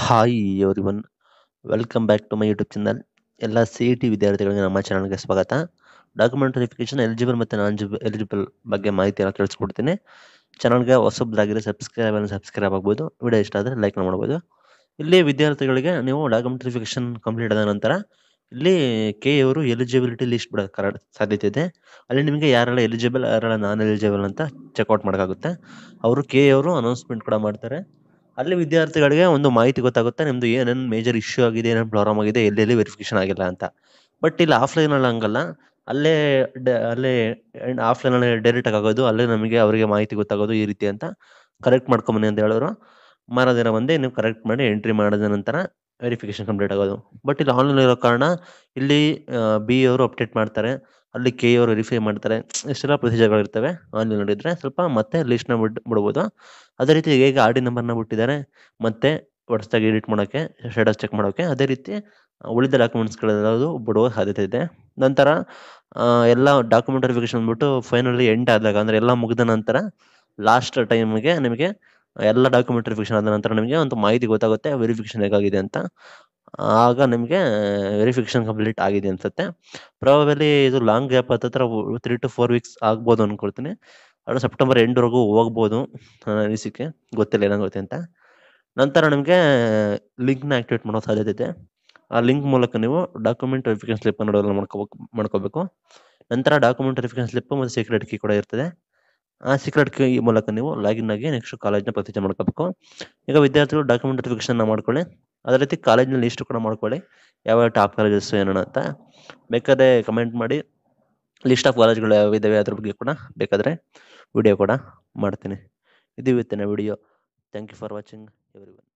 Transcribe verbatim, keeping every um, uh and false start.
Hi everyone, welcome back to my YouTube channel. ಎಲ್ಲ C E T ವಿದ್ಯಾರ್ಥಿಗಳಿಗೆ ನಮ್ಮ ಚಾನಲ್ಗೆ ಸ್ವಾಗತ. ಡಾಕ್ಯುಮೆಂಟ್ ವೆರಿಫಿಕೇಶನ್ ಎಲಿಜಿಬಲ್ ಮತ್ತು ನಾನ್ ಎಲಿಜಿಬಲ್ ಬಗ್ಗೆ ಮಾಹಿತಿಯನ್ನು ತಿಳಿಸ್ಕೊಡ್ತೀನಿ. ಚಾನಲ್ಗೆ ಹೊಸಬ್ರಾಗಿರೋ ಸಬ್ಸ್ಕ್ರೈಬ್ ಅನ್ನು ಸಬ್ಸ್ಕ್ರೈಬ್ ಆಗ್ಬೋದು. ವಿಡಿಯೋ ಇಷ್ಟ ಆದರೆ ಲೈಕ್ ಮಾಡ್ಬೋದು. ಇಲ್ಲಿ ವಿದ್ಯಾರ್ಥಿಗಳಿಗೆ ನೀವು ಡಾಕ್ಯುಮೆಂಟ್ ವೆರಿಫಿಕೇಶನ್ ಕಂಪ್ಲೀಟ್ ಆದ ನಂತರ ಇಲ್ಲಿ ಕೆ ಅವರು ಎಲಿಜಿಬಿಲಿಟಿ ಲಿಸ್ಟ್ ಬಿಡೋ ಕರ ಸಾಧ್ಯತೆ ಇದೆ. ಅಲ್ಲಿ ನಿಮಗೆ ಯಾರೆಲ್ಲ ಎಲಿಜಿಬಲ್ ಯಾರೆಲ್ಲ ನಾನ್ ಎಲಿಜಿಬಲ್ ಅಂತ ಚೆಕ್ಔಟ್ ಮಾಡೋಕ್ಕಾಗುತ್ತೆ. ಅವರು ಕೆ ಅವರು ಅನೌನ್ಸ್ಮೆಂಟ್ ಕೂಡ ಮಾಡ್ತಾರೆ. ಅಲ್ಲಿ ವಿದ್ಯಾರ್ಥಿಗಳಿಗೆ ಒಂದು ಮಾಹಿತಿ ಗೊತ್ತಾಗುತ್ತೆ, ನಿಮ್ಮದು ಏನೇನು ಮೇಜರ್ ಇಶ್ಯೂ ಆಗಿದೆ, ಏನೇನು ಪ್ರಾಬ್ಲಮ್ ಆಗಿದೆ, ಎಲ್ಲೆಲ್ಲಿ ವೆರಿಫಿಕೇಶನ್ ಆಗಿಲ್ಲ ಅಂತ. ಬಟ್ ಇಲ್ಲಿ ಆಫ್ಲೈನಲ್ಲಿ ಹಂಗಲ್ಲ. ಅಲ್ಲೇ ಡ ಅಲ್ಲೇ ಆಫ್ಲೈನಲ್ಲಿ ಡೈರೆಕ್ಟಾಗಿ ಆಗೋದು, ಅಲ್ಲೇ ನಮಗೆ ಅವರಿಗೆ ಮಾಹಿತಿ ಗೊತ್ತಾಗೋದು ಈ ರೀತಿ ಅಂತ. ಕರೆಕ್ಟ್ ಮಾಡ್ಕೊಂಬನ್ನಿ ಅಂತ ಹೇಳೋರು. ಮಾರೋ ದಿನ ಬಂದು ನೀವು ಕರೆಕ್ಟ್ ಮಾಡಿ ಎಂಟ್ರಿ ಮಾಡಿದ ನಂತರ ವೆರಿಫಿಕೇಶನ್ ಕಂಪ್ಲೀಟ್ ಆಗೋದು. ಬಟ್ ಇಲ್ಲಿ ಆನ್ಲೈನ್ ಇರೋ ಕಾರಣ ಇಲ್ಲಿ ಬಿ ಅವರು ಅಪ್ಡೇಟ್ ಮಾಡ್ತಾರೆ, ಅಲ್ಲಿ ಕೆ ಅವರು ವೆರಿಫೈ ಮಾಡ್ತಾರೆ. ಇಷ್ಟೆಲ್ಲ ಪ್ರೊಸೀಜರ್ಗಳಿರ್ತವೆ. ಆನ್ಲೈನ್ ನೋಡಿದರೆ ಸ್ವಲ್ಪ ಮತ್ತೆ ಲಿಸ್ಟ್ನ ಬಿಟ್ಟು ಬಿಡ್ಬೋದು. ಅದೇ ರೀತಿ ಹೇಗೆ ಆರ್ ಡಿ ನಂಬರ್ನ ಬಿಟ್ಟಿದ್ದಾರೆ ಮತ್ತೆ ಹೊಸದಾಗಿ ಎಡಿಟ್ ಮಾಡೋಕ್ಕೆ, ಸ್ಟೇಟಸ್ ಚೆಕ್ ಮಾಡೋಕ್ಕೆ, ಅದೇ ರೀತಿ ಉಳಿದ ಡಾಕ್ಯುಮೆಂಟ್ಸ್ಗಳೆಲ್ಲದು ಬಿಡುವ ಸಾಧ್ಯತೆ ಇದೆ. ನಂತರ ಎಲ್ಲ ಡಾಕ್ಯುಮೆಂಟ್ ವೆರಿಫಿಕೇಶನ್ ಅಂದ್ಬಿಟ್ಟು ಫೈನಲಿ ಎಂಡ್ ಆದಾಗ, ಅಂದರೆ ಎಲ್ಲ ಮುಗಿದ ನಂತರ ಲಾಸ್ಟ್ ಟೈಮಿಗೆ ನಿಮಗೆ ಎಲ್ಲ ಡಾಕ್ಯುಮೆಂಟ್ ವೆರಿಫಿಕೇಶನ್ ಆದ ನಂತರ ನಿಮಗೆ ಒಂದು ಮಾಹಿತಿ ಗೊತ್ತಾಗುತ್ತೆ ವೆರಿಫಿಕೇಶನ್ ಹೇಗಾಗಿದೆ ಅಂತ. ಆಗ ನಿಮಗೆ ವೆರಿಫಿಕೇಶನ್ ಕಂಪ್ಲೀಟ್ ಆಗಿದೆ ಅನಿಸುತ್ತೆ. ಪ್ರಾಬಬಲಿ ಇದು ಲಾಂಗ್ ಗ್ಯಾಪ್ ಹತ್ತಿರ ತ್ರೀ ಟು ಫೋರ್ ವೀಕ್ಸ್ ಆಗ್ಬೋದು ಅಂದ್ಕೊಳ್ತೀನಿ. ಅದು ಸೆಪ್ಟೆಂಬರ್ ಎಂಡ್ವರೆಗೂ ಹೋಗ್ಬೋದು ನನ್ನ ಅನಿಸಿಕೆ, ಗೊತ್ತಿಲ್ಲ ಏನಾಗುತ್ತೆ ಅಂತ. ನಂತರ ನಿಮಗೆ ಲಿಂಕ್ನ ಆ್ಯಕ್ಟಿವೇಟ್ ಮಾಡೋ ಸಾಧ್ಯತೆ ಇದೆ. ಆ ಲಿಂಕ್ ಮೂಲಕ ನೀವು ಡಾಕ್ಯುಮೆಂಟ್ ವೆರಿಫಿಕೇಶನ್ ಸ್ಲಿಪ್ಪನ್ನು ಡೌನ್ಲೋಡ್ ಮಾಡ್ಕೋಬೇಕು ಮಾಡ್ಕೋಬೇಕು ನಂತರ ಡಾಕ್ಯುಮೆಂಟ್ ವೆರಿಫಿಕೇಶನ್ ಸ್ಲಿಪ್ಪು ಮತ್ತು ಸೀಕ್ರೆಟ್ ಕೀ ಕೂಡ ಇರ್ತದೆ. ಆ ಸೀಕ್ರೆಟ್ ಕೀ ಮೂಲಕ ನೀವು ಲಾಗಿನ್ ಆಗಿ ನೆಕ್ಸ್ಟ್ ಕಾಲೇಜ್ನ ಪ್ರತಿಜ್ಞೆ ಮಾಡ್ಕೋಬೇಕು. ಈಗ ವಿದ್ಯಾರ್ಥಿಗಳು ಡಾಕ್ಯುಮೆಂಟ್ ವೆರಿಫಿಕೇಶನ್ನ ಮಾಡ್ಕೊಳ್ಳಿ. ಅದೇ ರೀತಿ ಕಾಲೇಜ್ನ ಲಿಸ್ಟ್ ಕೂಡ ಮಾಡ್ಕೊಳ್ಳಿ, ಯಾವ್ಯಾವ ಟಾಪ್ ಕಾಲೇಜಸ್ಸು ಏನೋ ಅಂತ. ಬೇಕಾದರೆ ಕಮೆಂಟ್ ಮಾಡಿ, ಲಿಸ್ಟ್ ಆಫ್ ಕಾಲೇಜ್ಗಳು ಯಾವಿದ್ದಾವೆ ಅದ್ರ ಬಗ್ಗೆ ಕೂಡ ಬೇಕಾದರೆ ವಿಡಿಯೋ ಕೂಡ ಮಾಡ್ತೀನಿ. ಇದು ಇವತ್ತಿನ video. Thank you for watching everyone.